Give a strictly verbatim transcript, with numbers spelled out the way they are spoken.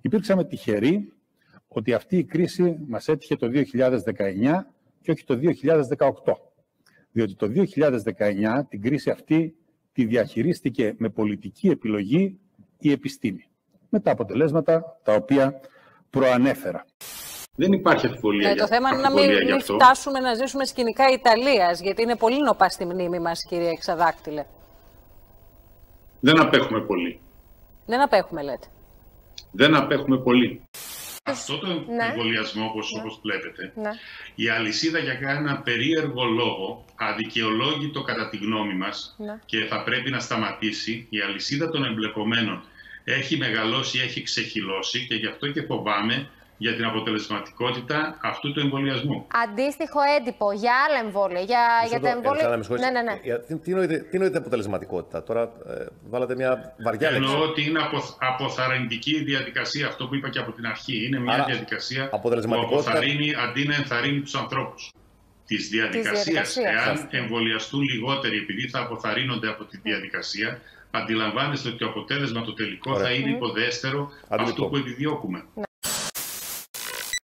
Υπήρξαμε τυχεροί ότι αυτή η κρίση μας έτυχε το δύο χιλιάδες δεκαεννιά και όχι το δύο χιλιάδες δεκαοκτώ. Διότι το δύο χιλιάδες δεκαεννιά την κρίση αυτή τη διαχειρίστηκε με πολιτική επιλογή η επιστήμη. Με τα αποτελέσματα τα οποία προανέφερα. Δεν υπάρχει αμφιβολία. Ε, το θέμα είναι να μην, μην φτάσουμε να ζήσουμε σκηνικά Ιταλίας, γιατί είναι πολύ νοπά στη μνήμη μας, κύριε Εξαδάκτυλε. Δεν απέχουμε πολύ. Δεν απέχουμε, λέτε. Δεν απέχουμε πολύ. Αυτό το ναι. εμβολιασμό, όπως, ναι. όπως βλέπετε, ναι. η αλυσίδα για ένα περίεργο λόγο, αδικαιολόγητο κατά τη γνώμη μας, ναι. και θα πρέπει να σταματήσει, η αλυσίδα των εμπλεκομένων έχει μεγαλώσει, έχει ξεχυλώσει και γι' αυτό και φοβάμαι για την αποτελεσματικότητα αυτού του εμβολιασμού. Αντίστοιχο έντυπο για άλλα εμβόλια. Για, για τα εμβόλια. Ναι, ναι, ναι. Τι, τι, εννοείται, τι εννοείται αποτελεσματικότητα? Τώρα ε, βάλατε μια βαριά λέξη. Εννοώ ότι είναι απο, αποθαρρυντική η διαδικασία, αυτό που είπα και από την αρχή. Είναι μια Άρα, διαδικασία που αποθαρρύνει αντί να ενθαρρύνει τους ανθρώπους. Της διαδικασίας, εάν εμβολιαστούν λιγότεροι επειδή θα αποθαρρύνονται από τη διαδικασία, αντιλαμβάνεστε ότι το αποτέλεσμα το τελικό Ωραία. θα είναι υποδέστερο αυτού που επιδιώκουμε.